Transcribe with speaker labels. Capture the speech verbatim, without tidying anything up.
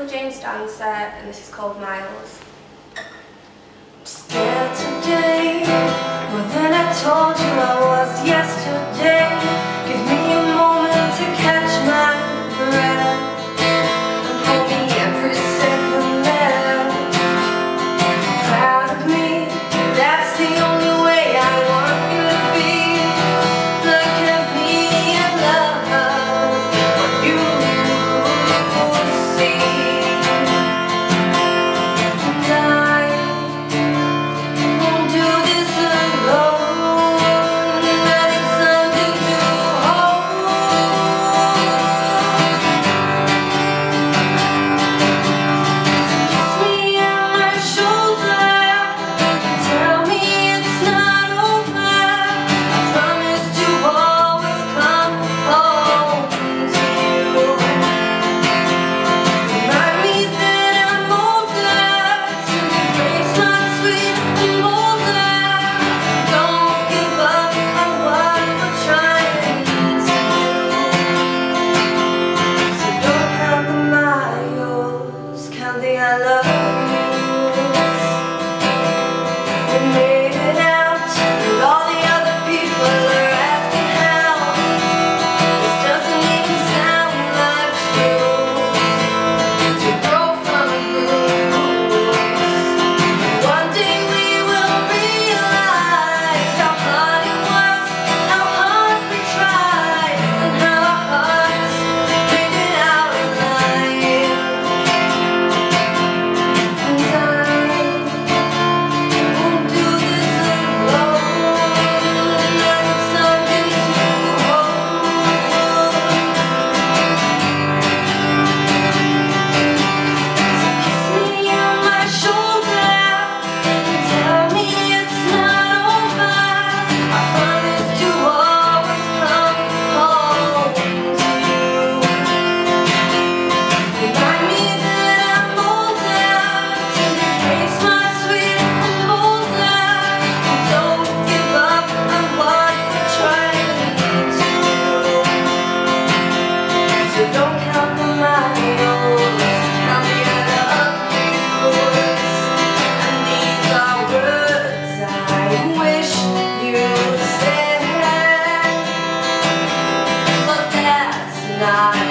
Speaker 1: Ella James Dancer, and this is called Miles.
Speaker 2: I'm scared today, more than I told you I was yesterday. Give me a moment to catch my breath and hold me every second left. Proud of me, that's the only way I want you to be. Look at me and love what you see. I love yous. We made it out, and all the other people are asking how. This doesn't even sound like truth. To grow from a bruise. One day we will realize how hard it was, how hard we tried, and how our hearts made it out alive. Not